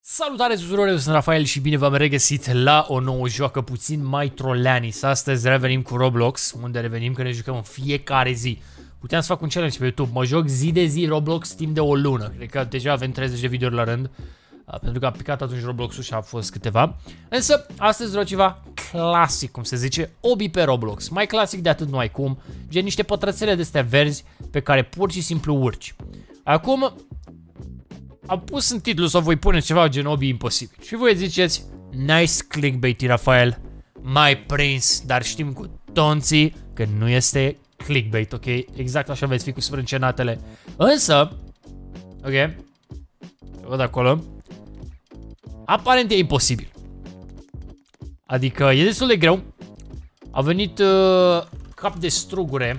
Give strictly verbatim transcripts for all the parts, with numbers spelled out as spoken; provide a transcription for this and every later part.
Salutare tuturor, eu sunt Rafael și bine v-am regăsit la o nouă joacă puțin mai troleanis. Astăzi revenim cu Roblox, unde revenim că ne jucăm în fiecare zi. Puteam să fac un challenge pe YouTube, mă joc zi de zi Roblox timp de o lună. Cred că deja avem treizeci de videouri la rând, pentru că a picat atunci Roblox-ul și a fost câteva. Însă, astăzi vreau ceva clasic, cum se zice, obi pe Roblox. Mai clasic de atât nu ai cum, gen niște pătrățele de astea verzi pe care pur și simplu urci. Acum... am pus în titlu sau voi pune ceva gen obi imposibil. Și voi ziceți, nice clickbait, Rafael. M-ai prins, dar știm cu tonții că nu este clickbait, ok? Exact așa veți fi cu sprâncenatele. Însă, ok, văd acolo, aparent e imposibil. Adică e destul de greu. A venit uh, cap de strugure.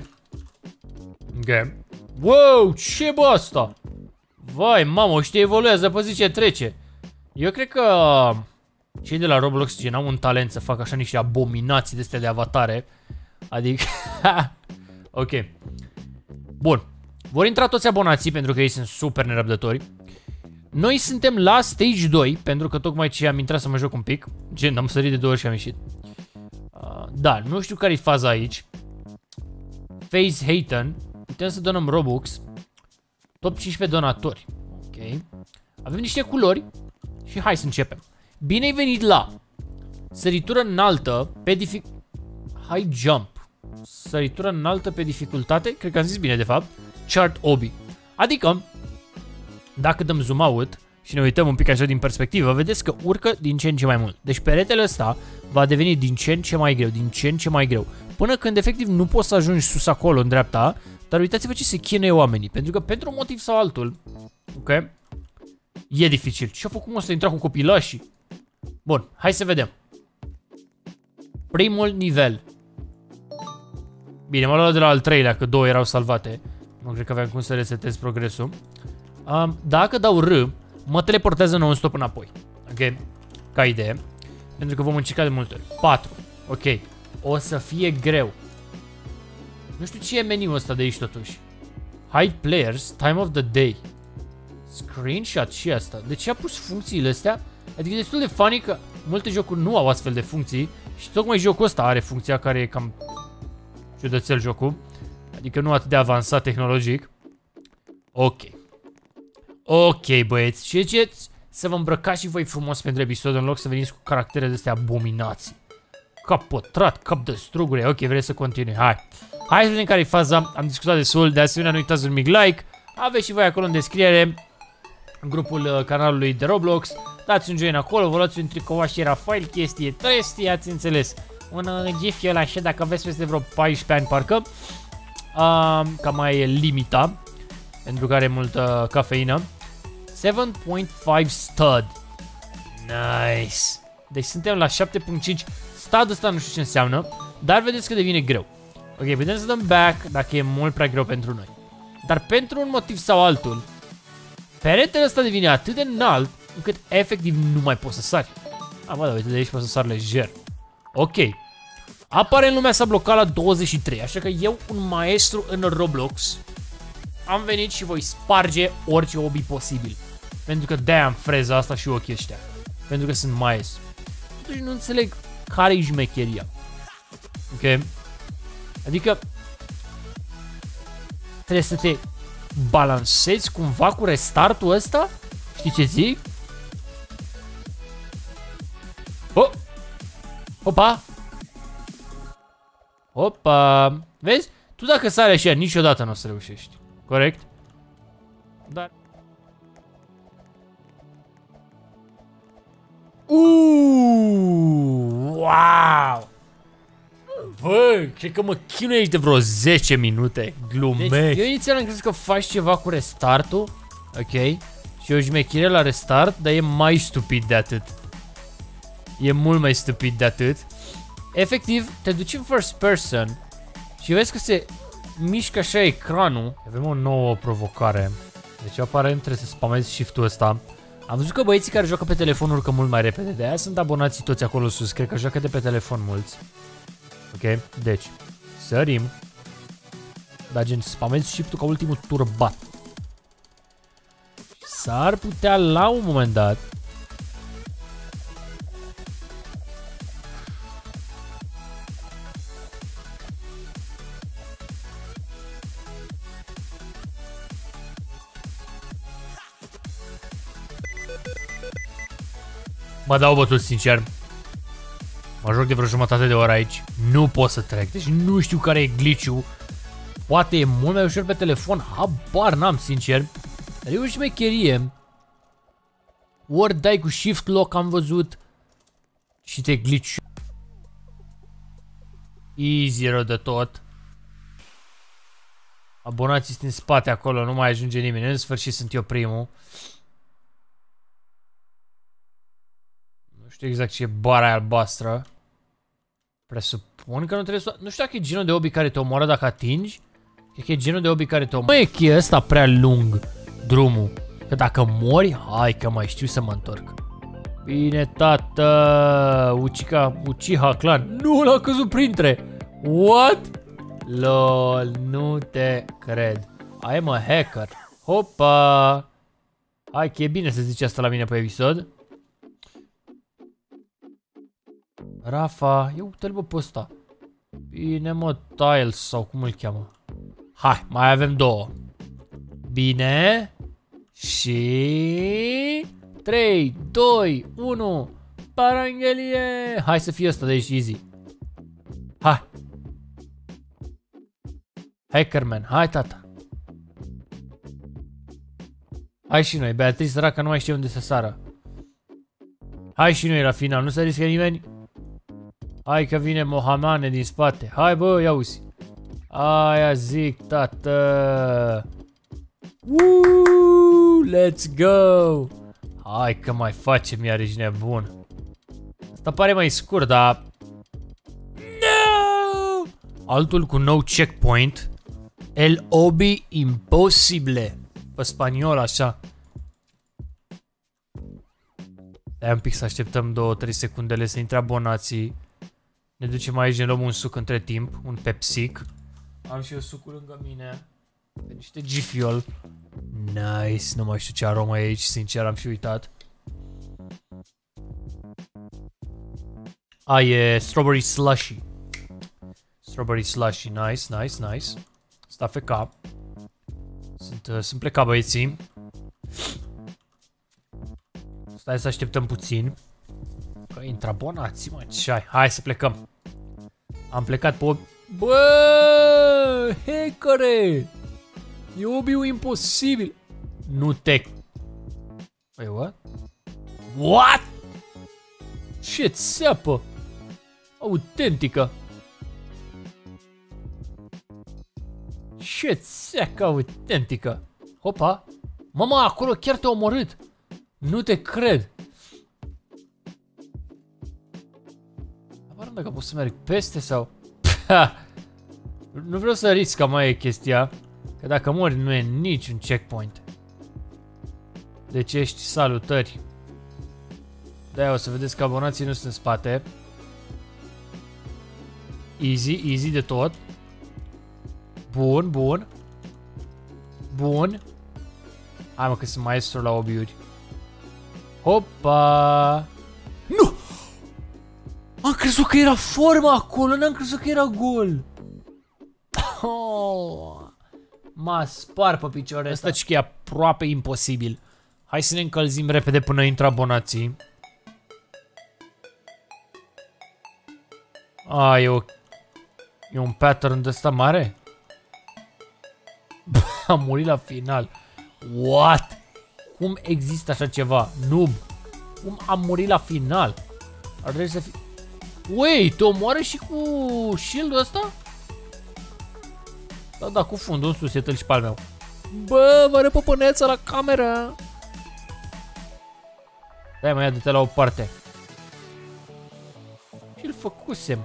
Ok. Wow, ce bă asta? Vai, mamă, știi, evoluează pe zi ce trece. Eu cred că cei de la Roblox gen au un talent să facă așa niște abominații de astea de avatare. Adică... ok. Bun. Vor intra toți abonații pentru că ei sunt super nerăbdători. Noi suntem la stage doi, pentru că tocmai ce am intrat să mă joc un pic. Gen, am sărit de două ori și am ieșit. Uh, da, nu știu care e faza aici. Face Hayton. Putem să donăm Robux. Top cincisprezece donatori. Ok. Avem niște culori și hai să începem. Bine ai venit la săritură înaltă pe dific... High jump. Săritură înaltă pe dificultate. Cred că am zis bine de fapt. Chart obi. Adică, dacă dăm zoom out și ne uităm un pic așa din perspectivă, vedeți că urcă din ce în ce mai mult. Deci peretele ăsta va deveni din ce în ce mai greu, din ce în ce mai greu. Până când efectiv nu poți să ajungi sus acolo în dreapta. Dar uitați-vă ce se chinuie oamenii. Pentru că pentru un motiv sau altul, ok, e dificil. Ce-a făcut cum o să intra cu copilașii? Bun, hai să vedem. Primul nivel. Bine, m-am luat de la al treilea, că două erau salvate. Nu cred că aveam cum să resetez progresul. um, Dacă dau R, mă teleportează non-stop înapoi. Ok, ca idee. Pentru că vom încerca de multe ori. patru, ok. O să fie greu. Nu știu ce e meniul ăsta de aici totuși. Hide players, time of the day. Screenshot și asta. De ce a pus funcțiile astea? Adică e destul de funny că multe jocuri nu au astfel de funcții. Și tocmai jocul ăsta are funcția care e cam ciudățel jocul. Adică nu atât de avansat tehnologic. Ok. Ok, băieți. Ce ziceți? Să vă îmbrăcați și voi frumos pentru episod în loc să veniți cu caractere de astea abominații. Cap pătrat, cap de strugure. Ok, vreți să continui. Hai. Hai să vedem care e faza. Am discutat destul. De asemenea, nu uitați un mic like. Aveți și voi acolo în descriere în grupul uh, canalului de Roblox. Dați un join acolo. Vă luați un tricou și Rafael. Chestie trestie, ați înțeles. Un uh, gif el așa, dacă aveți peste vreo paisprezece ani parcă. Uh, ca mai e limita. Pentru că are multă cafeină. șapte punct cinci stud. Nice. Deci suntem la șapte punct cinci. Stud ăsta nu știu ce înseamnă. Dar vedeți că devine greu. Ok, putem să dăm back dacă e mult prea greu pentru noi. Dar pentru un motiv sau altul, peretele ăsta devine atât de înalt încât efectiv nu mai poți să sari. Ah, bă, da, uite, de aici poți să sari lejer. Ok. Aparent lumea s-a blocat la douăzeci și trei, așa că eu, un maestru în Roblox, am venit și voi sparge orice obi posibil. Pentru că de-aia am freza asta și ochii ăștia. Pentru că sunt maestru. Deci nu înțeleg care-i jmecheria. Ok. Adică trebuie să te balansezi cumva cu restartul ăsta? Știi ce zic? Oh! Opa! Opa! Vezi? Tu dacă sari așa niciodată nu o să reușești. Corect? Dar... Uuuu! Wow! Bă, cred că mă chinui aici de vreo zece minute. Glumesc. Deci, eu inițial am crezut că faci ceva cu restartul. Ok. Și o jmechire la restart, dar e mai stupid de atât. E mult mai stupid de atât. Efectiv, te duci în first person și vezi că se mișcă așa ecranul. Avem o nouă provocare. Deci aparent trebuie să spamezi shift-ul ăsta. Am văzut că băieții care joacă pe telefon urcă mult mai repede. De aia sunt abonații toți acolo sus. Cred că joacă de pe telefon mulți. Ok, deci sărim. Dar gen spamezi shift-ul ca ultimul turbat. S-ar putea la un moment dat Mă dau bătut, sincer. Mă joc de vreo jumătate de oră aici. Nu pot să trec. Deci nu știu care e glitch-ul. Poate e mult mai ușor pe telefon. Habar n-am, sincer. Dar e o șmecherie. Ori dai cu shift lock, am văzut. Și te glitch. Easy rău de tot. Abonații sunt în spate acolo, nu mai ajunge nimeni. În sfârșit sunt eu primul. Nu știu exact ce e bara aia albastră. Presupun că nu trebuie să... Nu știu dacă e genul de obi care te omoară dacă atingi. Cred că e genul de obi care te omoară. Nu e că e ăsta prea lung drumul. Că dacă mori, hai că mai știu să mă întorc. Bine, tată. Ucica, Uchiha Clan. Nu, l-a căzut printre. What? Lol, nu te cred. I am a hacker. Hopa. Hai că e bine să zici asta la mine pe episod. Rafa, ia uite-l bă pe ăsta. Bine mă, Tiles sau cum îl cheamă. Hai, mai avem două. Bine. Și... trei, doi, unu. Paranghelie. Hai să fie ăsta de aici, easy. Hai. Hackerman, hai tata. Hai și noi, Beatrice săracă nu mai știe unde să sară. Hai și noi la final, nu se riscă nimeni. Hai că vine Mohamane din spate. Hai bă, ia uzi. Aia zic, tată. Woo, let's go. Hai că mai facem iarăși nebun. Asta pare mai scurt, dar... No! Altul cu no checkpoint. El obi imposible. Pe spaniol, așa. Stai un pic să așteptăm două trei secundele să intre abonații. Ne ducem aici, ne luăm un suc între timp. Un Pepsic. Am și eu sucul lângă mine. Pe niște G-Fuel. Nice. Nu mai știu ce aromă e aici, sincer, am și uitat. A, e strawberry slushy. Strawberry slushy, nice, nice, nice. Sta F K. Sunt, uh, sunt plecat băieții. Stai să așteptăm puțin. Că intră abonații, mă, ce ai? Hai să plecăm. Am plecat pe obi... Bă, hackere! E obiul imposibil. Nu te... Wait, what? What? Ce țeapă? Autentică. Ce țeacă autentică. Hopa. Mama, acolo chiar te-a omorât. Nu te cred. Apar dacă pot să merg peste sau... Nu vreau să risc ca mai e chestia. Că dacă mori nu e niciun checkpoint. Deci ești salutări. De-aia o să vedeți că abonații nu sunt în spate. Easy, easy de tot. Bun, bun. Bun. Hai mă că sunt maestru la obiuri. Hopa. Nu! Am crezut că era forma acolo, n-am crezut că era gol. Oh. M-a spart pe picioare. Asta că e aproape imposibil. Hai să ne încălzim repede până intră abonații. A, e, o... e un pattern de ăsta mare? Am murit la final. What? Cum există așa ceva? Noob. Cum am murit la final? Ar trebui să fi... Wait, te omoară și cu shield-ul ăsta? Da, da, cu fundul în sus, e tâlci pe al meu. Bă, vă repăpâneță la cameră. Dai, mă, ia de-te la o parte. Și-l făcusem.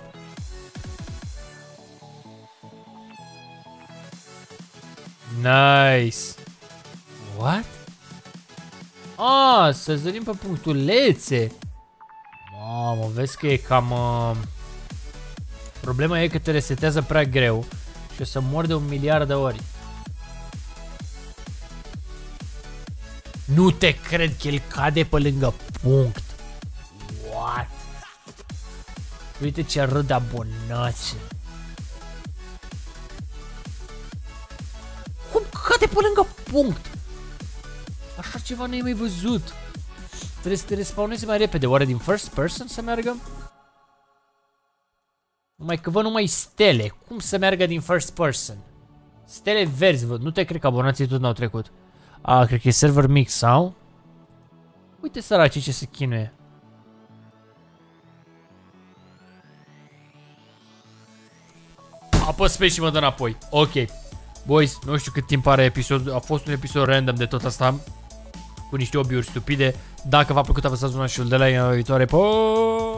Nice. What? Ah, să zărim pe punctulețe. Mamă, vezi că e cam... Uh... Problema e că te resetează prea greu și o să mor de un miliard de ori. Nu te cred că el cade pe lângă punct. What? Uite ce râd de abonați. Cum cade pe lângă punct? Așa ceva n-ai mai văzut. Trebuie să te respawnezi mai repede. Oare din first person să meargă? Numai că văd numai stele. Cum să meargă din first person? Stele verzi văd. Nu te cred că abonații tot n-au trecut. A, cred că e server mix sau? Uite săracii ce se chinuie. Apăs pe și mă dă înapoi. Ok. Boys, nu știu cât timp are episodul. A fost un episod random de tot asta. Cu niște obiuri stupide. Dacă v-a plăcut, apăsați una și de la viitoare. Po!